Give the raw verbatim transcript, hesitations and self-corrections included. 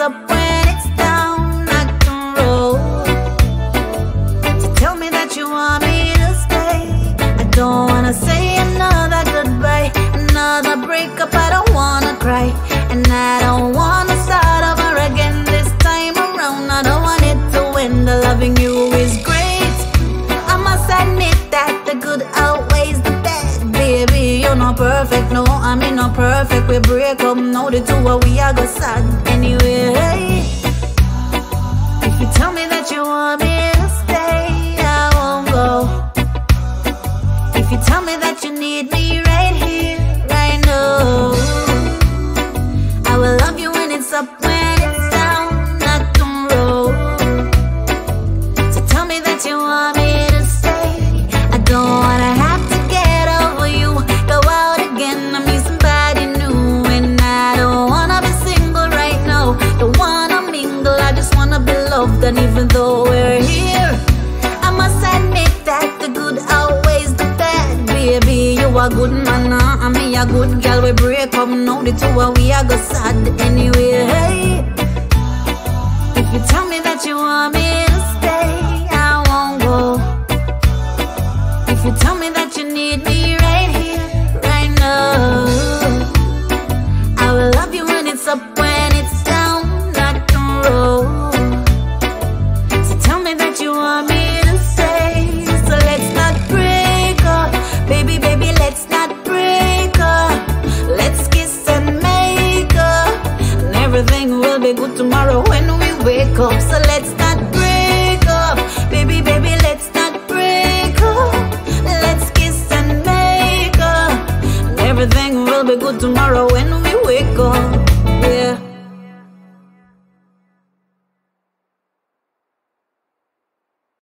up when it's down, I can roll. So tell me that you want me to stay. I don't wanna say another goodbye, another breakup, I don't wanna cry. And I don't wanna start over again this time around. I don't want it to end, the loving you is great. I must admit that the good outweighs the bad. Baby, you're not perfect, no, I mean not perfect. We break up, now the two of we are go sad anyway. If you tell me that you want me to stay, I won't go. If you tell me that you need me right here, right now, I will love you when it's up, when it's down, not tomorrow. So tell me that you want me to stay. I don't wanna have to get over you, go out again, I meet somebody new. And I don't wanna be single right now, don't wanna mingle, I just wanna be loved. And even though we're here, I must admit that the good outweighs the bad. Baby, you a good man, uh, and me a good girl. We break up, now the two of we are go sad anyway. If you tell me that you want me to stay, I won't go. If you tell me that you need me right here, right now, I will love you when it's up, when it's down, not tomorrow. So tell me that you want me to stay. So let's not break up, baby, baby, let's not break up. Let's kiss and make up, and everything will be good tomorrow when we wake up. So let's not break up, baby, baby, let's not break up. Let's kiss and make up, and everything will be good tomorrow when we wake up.